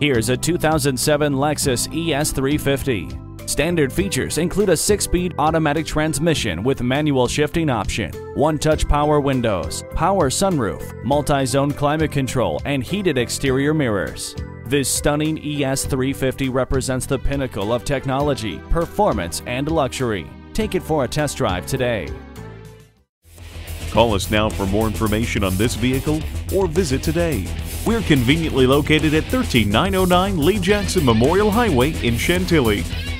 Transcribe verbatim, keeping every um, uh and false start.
Here's a two thousand seven Lexus E S three fifty. Standard features include a six-speed automatic transmission with manual shifting option, one-touch power windows, power sunroof, multi-zone climate control, and heated exterior mirrors. This stunning E S three fifty represents the pinnacle of technology, performance, and luxury. Take it for a test drive today. Call us now for more information on this vehicle or visit today. We're conveniently located at one three nine oh nine Lee Jackson Memorial Highway in Chantilly.